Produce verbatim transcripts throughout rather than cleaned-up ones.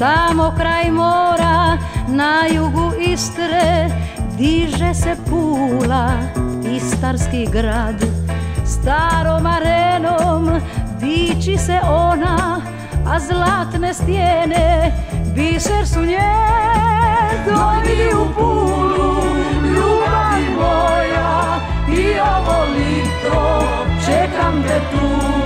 Tamo kraj mora, na jugu Istre, diže se Pula, istarski grad. Starom arenom diči se ona, a zlatne stijene biser su nje. Dojdi u Pulu, ljubav moja, i ovo lito čekam te tu.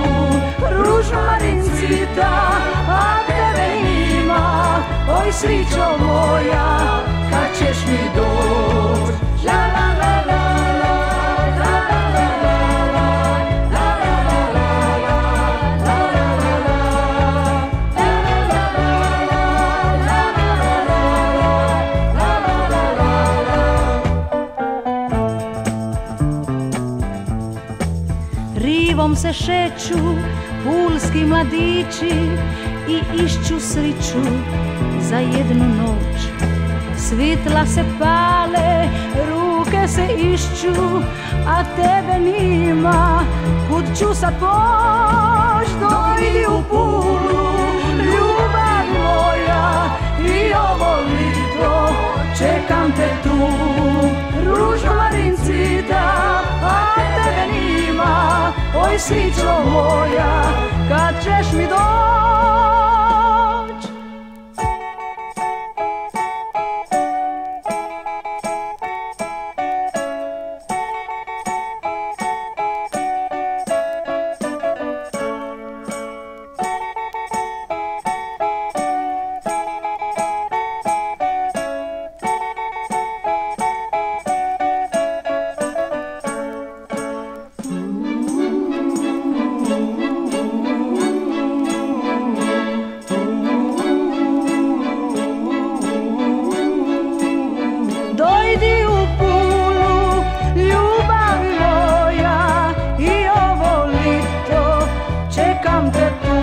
Ružmarincita, a tebe ima, oj srićo moja, kad ćeš mi doć? La la la la la, la la la la, la la la la, la la la la. Rivom se šeću pulski mladići i išću sriću za jednu noć. Svitla se pale, ruke se išću, a tebe nima, kud ću sad poć? Dojdi u Pulu, ljubav moja, i ovo lito čekam te tu. Ružmarincita, a tebe nima, oj srićo moja, kad ćeš mi doć? Dojdi u Pulu, ljubav moja, i ovo lito čekam te tu.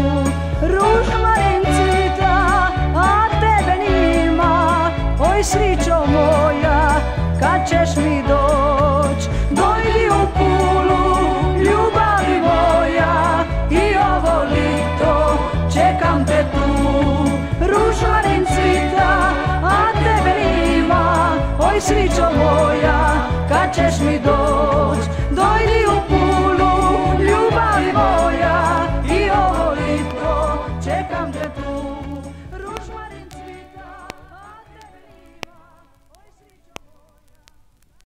Ružmarincita, a tebe nima, oj srićo moja, kad ćeš mi doć? Dojdi u Pulu, ljubav moja, i ovo lito čekam te tu. Ružmarincita, a tebe nima, oj srićo moja, kad ćeš mi